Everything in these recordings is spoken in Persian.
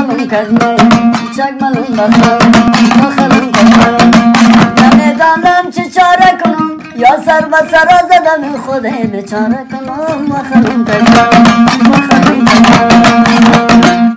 خلون کردم چگمنون بخلم خلون کردم نمیدانم چه چاره کنم یا سر و سرا زدم خودی بیچاره کنم خلون کردم خلون کردم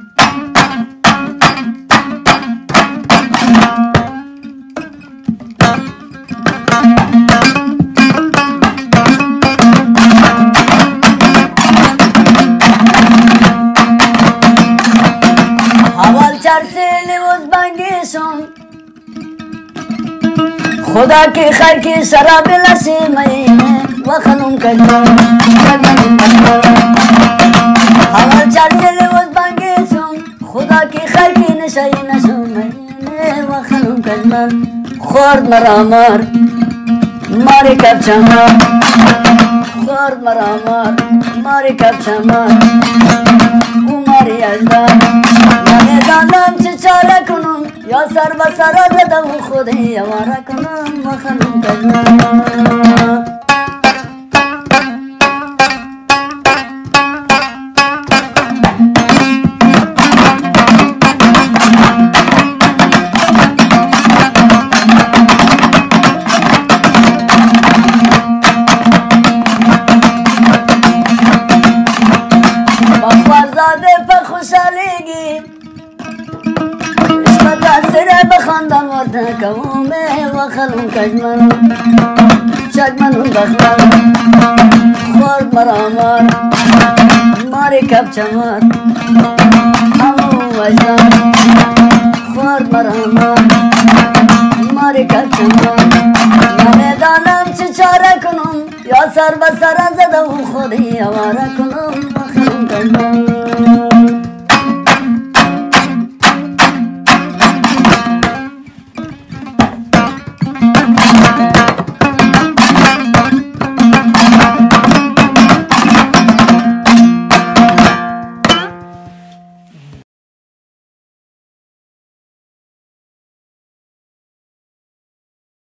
خدا کی خیر کی شراب لسی مینه و خنم کردم حوال چرسل وز بانگیشم خدا کی خیر کی نشای نشم مینه و خنم کردم خورد مرامار ماری کب چمار خورد مرامار ماری کب چمار او ماری اجدار نمیدانم چه چاره کنم یا سر و سرا زدم خودی یواره کنم و خلون کردم با فرزاده پر خوشحالیگی سره بخاندم ورده کومه و خلون کجمن چگمنون بخلم خورد مرامار ماری کب چمار همو وجدان خورد مرامار ماری کب چمار نمیدانم چه چاره کنم یا سر به سر زدم خودی یواره کنم و خلون کجمن